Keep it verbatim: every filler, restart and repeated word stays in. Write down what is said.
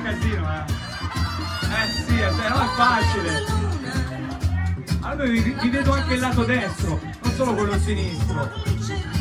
casino, eh. Eh sì, eh, no, è facile. Allora vi, vi vedo anche il lato destro, non solo quello sinistro.